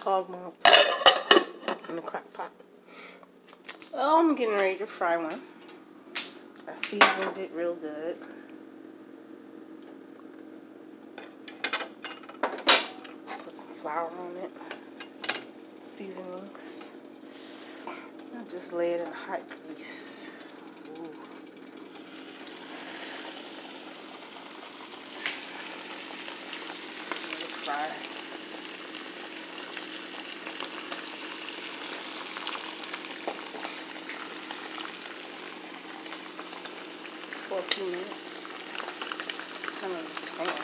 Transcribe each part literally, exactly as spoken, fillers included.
hog mops in the crock pot. Oh, I'm getting ready to fry one. I seasoned it real good. Put some flour on it. Seasonings. I'll just lay it in hot grease. Ooh. Let it fry. For a few minutes. Kind of expand.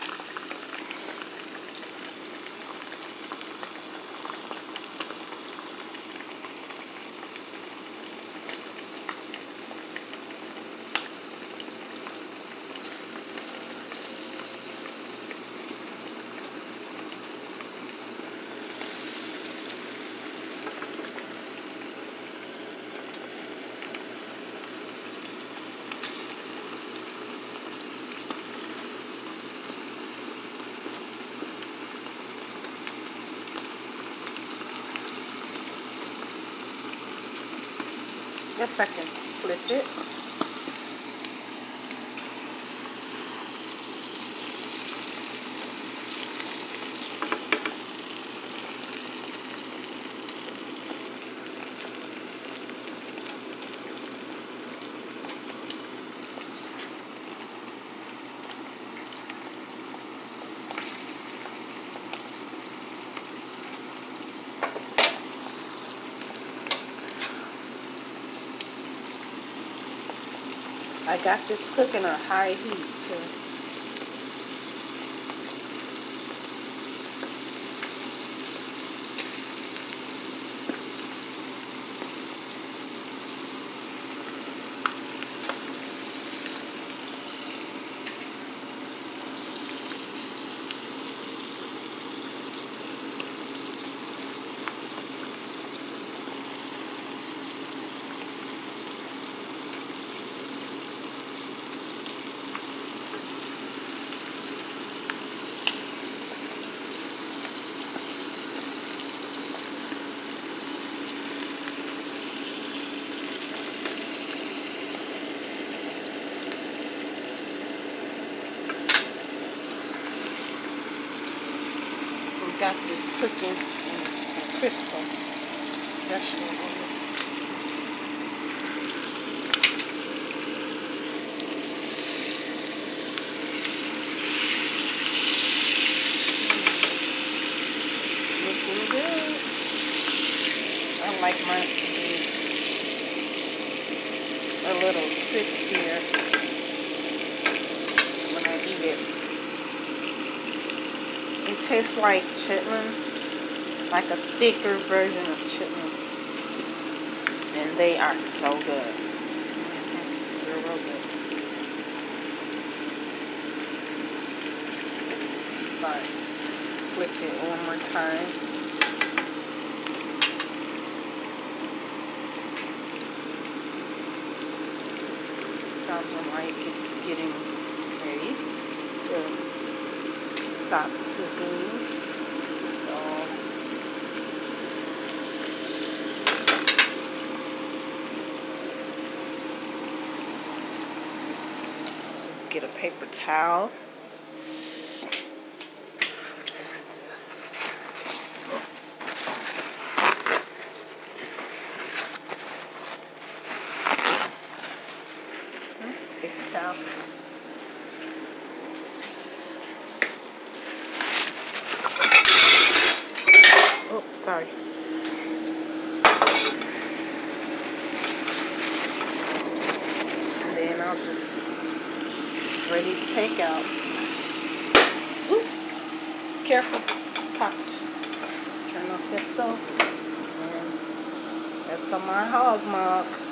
Just a second, flip it. I got this cooking on high heat too. Got this cooking and some Crisco vegetable oil. Looking good. I like mine to be a little crispier when I eat it. It tastes like chitlins, like a thicker version of chitlins, and they are so good. They're real good. Sorry, flip it one more time. Sounds like it's getting ready to stop sizzling, so just get a paper towel. Just paper towels. Sorry. And then I'll just, it's ready to take out. Oop, careful, popped. Turn off that stove. And that's on my hog mock.